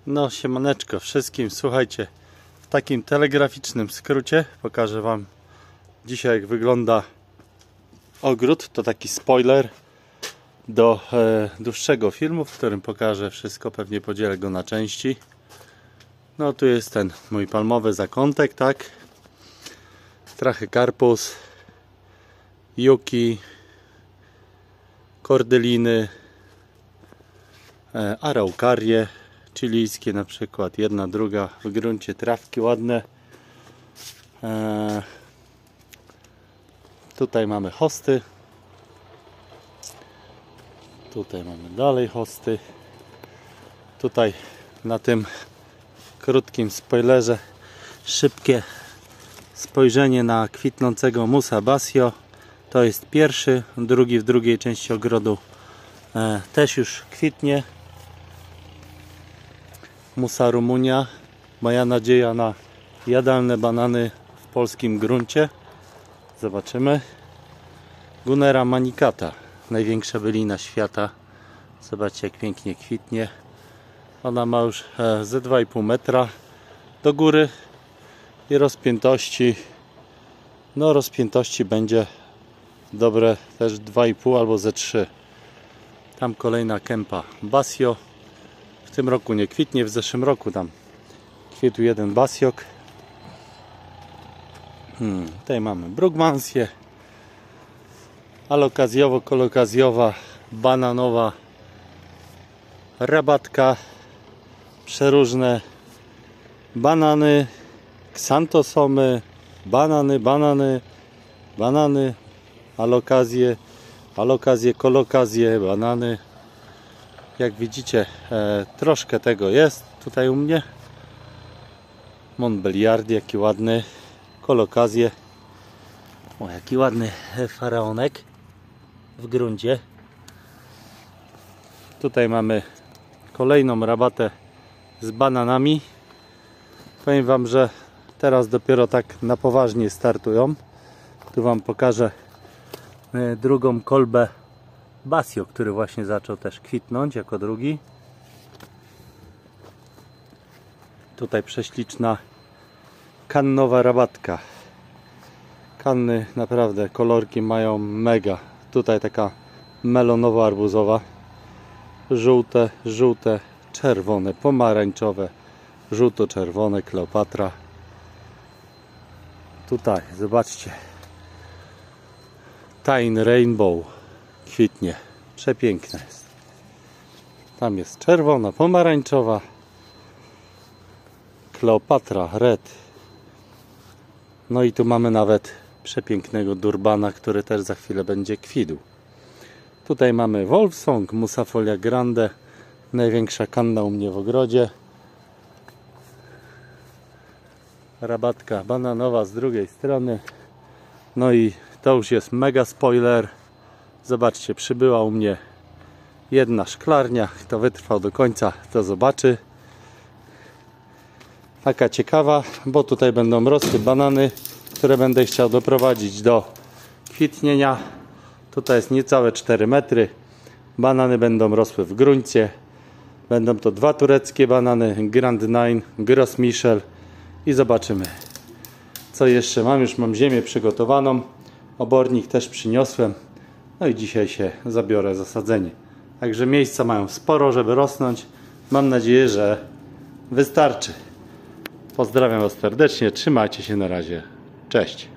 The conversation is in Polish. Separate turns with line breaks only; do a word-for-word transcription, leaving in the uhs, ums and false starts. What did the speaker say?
No siemaneczko wszystkim, słuchajcie, w takim telegraficznym skrócie pokażę wam dzisiaj, jak wygląda ogród. To taki spoiler do e, dłuższego filmu, w którym pokażę wszystko, pewnie podzielę go na części. No tu jest ten mój palmowy zakątek, tak, Trachycarpus, juki, kordyliny, e, araukarie chilijskie na przykład, jedna, druga w gruncie, trawki ładne. E, tutaj mamy hosty, tutaj mamy dalej hosty. Tutaj na tym krótkim spoilerze szybkie spojrzenie na kwitnącego Musa Basio. To jest pierwszy, drugi w drugiej części ogrodu e, też już kwitnie. Musa Rumunia. Moja nadzieja na jadalne banany w polskim gruncie. Zobaczymy. Gunnera manicata, największa bylina świata. Zobaczcie, jak pięknie kwitnie. Ona ma już e, ze dwa i pół metra do góry i rozpiętości, no rozpiętości będzie dobre też dwa i pół albo ze trzy. Tam kolejna kępa Basio. W tym roku nie kwitnie, w zeszłym roku tam kwitł jeden basiok. Hmm, tutaj mamy brugmansję, alokazjowo-kolokazjowa, bananowa, rabatka, przeróżne banany, ksantosomy, banany, banany, banany, alokazje, alokazje, kolokazje, banany. Jak widzicie, e, troszkę tego jest tutaj u mnie. Montbéliard, jaki ładny, kolokazje. O, jaki ładny faraonek w gruncie. Tutaj mamy kolejną rabatę z bananami. Powiem wam, że teraz dopiero tak na poważnie startują. Tu wam pokażę drugą kolbę Basio, który właśnie zaczął też kwitnąć jako drugi. Tutaj prześliczna kannowa rabatka. Kanny naprawdę kolorki mają mega. Tutaj taka melonowo-arbuzowa. Żółte, żółte, czerwone, pomarańczowe, żółto-czerwone, Kleopatra. Tutaj, zobaczcie. Tine Rainbow kwitnie. Przepiękne jest. Tam jest czerwona, pomarańczowa, Kleopatra, red. No i tu mamy nawet przepięknego Durbana, który też za chwilę będzie kwitł. Tutaj mamy Wolfsong, Musafolia Grande, największa kanna u mnie w ogrodzie. Rabatka bananowa z drugiej strony. No i to już jest mega spoiler. Zobaczcie, przybyła u mnie jedna szklarnia. Kto wytrwał do końca, to zobaczy. Taka ciekawa, bo tutaj będą rosły banany, które będę chciał doprowadzić do kwitnienia. Tutaj jest niecałe cztery metry. Banany będą rosły w gruncie. Będą to dwa tureckie banany, Grand Nine, Gros Michel. I zobaczymy, co jeszcze mam. Już mam ziemię przygotowaną. Obornik też przyniosłem. No i dzisiaj się zabiorę za sadzenie. Także miejsca mają sporo, żeby rosnąć. Mam nadzieję, że wystarczy. Pozdrawiam was serdecznie. Trzymajcie się, na razie. Cześć.